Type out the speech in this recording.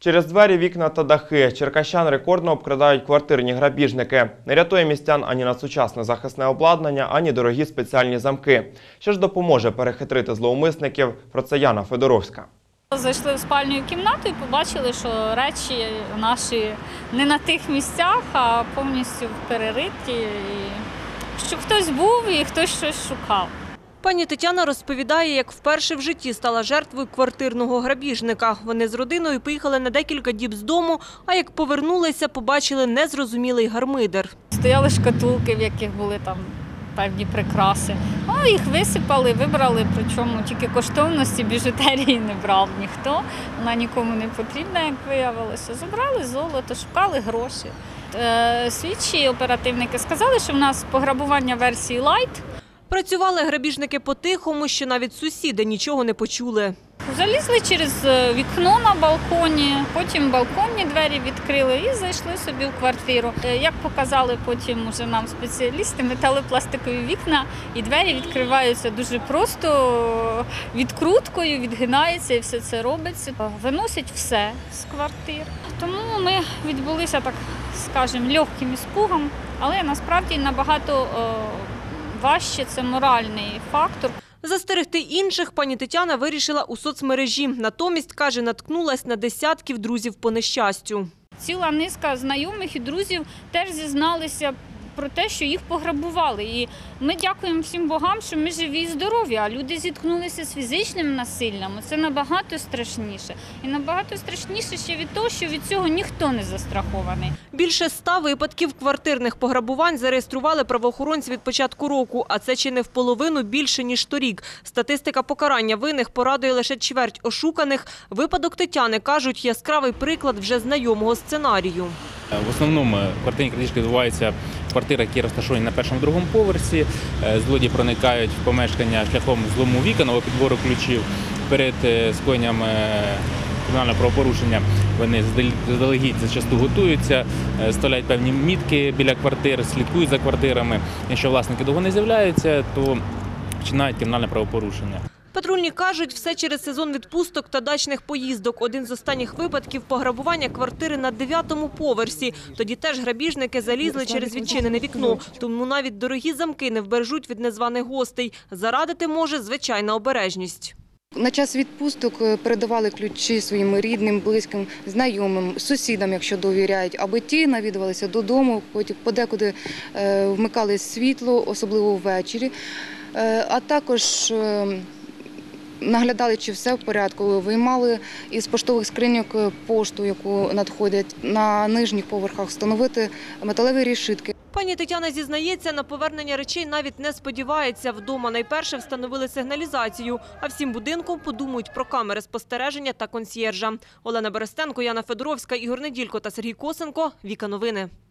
Через двері, вікна та дахи черкащан рекордно обкрадають квартирні грабіжники. Не рятує містян ані надсучасне захисне обладнання, ані дорогі спеціальні замки. Що ж допоможе перехитрити зловмисників? Про це Яна Федоровська. Зайшли в спальню кімнату і побачили, що речі наші не на тих місцях, а повністю перериті. І що хтось був і хтось щось шукав. Пані Тетяна розповідає, як вперше в житті стала жертвою квартирного грабіжника. Вони з родиною поїхали на декілька діб з дому, а як повернулися, побачили незрозумілий гармидер. Стояли шкатулки, в яких були там певні прикраси. Їх висипали, вибрали, причому тільки коштовності біжутерії не брав ніхто. Вона нікому не потрібна, як виявилося. Забрали золото, шукали гроші. Слідчі оперативники сказали, що в нас пограбування версії «Лайт». Працювали грабіжники по-тихому, що навіть сусіди нічого не почули. Залізли через вікно на балконі, потім балконні двері відкрили і зайшли собі в квартиру. Як показали потім уже нам спеціалісти, металопластикові вікна і двері відкриваються дуже просто, відкруткою, відгинаються і все це робиться. Виносять все з квартир. Тому ми відбулися, так скажемо, легким іспугом, але насправді набагато важче – це моральний фактор. Застерегти інших пані Тетяна вирішила у соцмережі. Натомість, каже, наткнулась на десятків друзів по нещастю. Ціла низка знайомих і друзів теж зізналися про те, що їх пограбували. І ми дякуємо всім богам, що ми живі і здорові, а люди зіткнулися з фізичним насиллям. Це набагато страшніше. І набагато страшніше ще від того, що від цього ніхто не застрахований. Більше 100 випадків квартирних пограбувань зареєстрували правоохоронці від початку року, а це чи не в половину більше, ніж торік. Статистика покарання винних порадує лише чверть ошуканих. Випадок Тетяни, кажуть, яскравий приклад вже знайомого сценарію. В основному квартирні крадіжки відбуваються в квартирах, які розташовані на першому, другому поверсі. Злодії проникають в помешкання шляхом злому вікон або підбору ключів. Перед скоєнням кримінального правопорушення вони заздалегідь зачасту готуються, ставляють певні мітки біля квартир, слідкують за квартирами. Якщо власники довго не з'являються, то починають кримінальне правопорушення. Патрульні кажуть, все через сезон відпусток та дачних поїздок. Один з останніх випадків – пограбування квартири на 9-му поверсі. Тоді теж грабіжники залізли через відчинене вікно. Тому навіть дорогі замки не вбережуть від незваних гостей. Зарадити може звичайна обережність. На час відпусток передавали ключі своїм рідним, близьким, знайомим, сусідам, якщо довіряють, аби ті навідувалися додому, потім подекуди вмикали світло, особливо ввечері, а також наглядали, чи все в порядку, виймали із поштових скриньок пошту, яку надходять, на нижніх поверхах встановити металеві решітки. Пані Тетяна зізнається, на повернення речей навіть не сподівається. Вдома найперше встановили сигналізацію, а всім будинком подумають про камери спостереження та консьєржа. Олена Берестенко, Яна Федоровська, Ігор Неділько та Сергій Косенко. Віка Новини.